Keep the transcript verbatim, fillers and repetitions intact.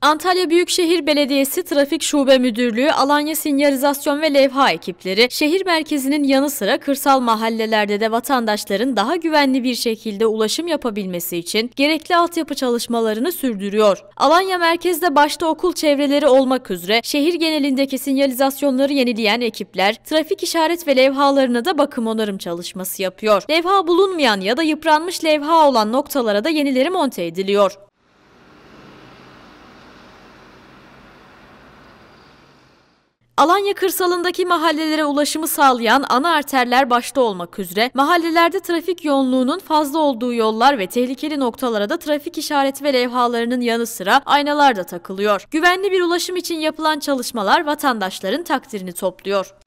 Antalya Büyükşehir Belediyesi Trafik Şube Müdürlüğü, Alanya Sinyalizasyon ve Levha ekipleri, şehir merkezinin yanı sıra kırsal mahallelerde de vatandaşların daha güvenli bir şekilde ulaşım yapabilmesi için gerekli altyapı çalışmalarını sürdürüyor. Alanya merkezde başta okul çevreleri olmak üzere şehir genelindeki sinyalizasyonları yenileyen ekipler, trafik işaret ve levhalarına da bakım onarım çalışması yapıyor. Levha bulunmayan ya da yıpranmış levha olan noktalara da yenileri monte ediliyor. Alanya kırsalındaki mahallelere ulaşımı sağlayan ana arterler başta olmak üzere mahallelerde trafik yoğunluğunun fazla olduğu yollar ve tehlikeli noktalara da trafik işareti ve levhalarının yanı sıra aynalar da takılıyor. Güvenli bir ulaşım için yapılan çalışmalar vatandaşların takdirini topluyor.